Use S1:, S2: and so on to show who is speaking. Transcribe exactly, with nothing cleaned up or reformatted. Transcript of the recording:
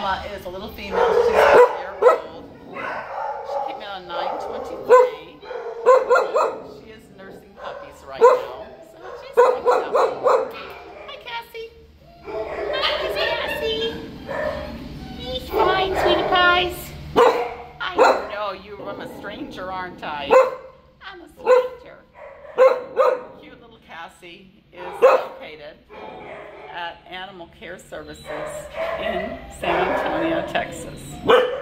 S1: Emma is a little female. She's a year old. She came in on nine twenty-three. She is nursing puppies right now. So she's hanging out. Hi, Cassie. Hi, Cassie. He's fine, sweetie pies. I know you. I'm a stranger, aren't I? I'm a stranger. Cute little Cassie is located at Animal Care Services in San Antonio, Texas.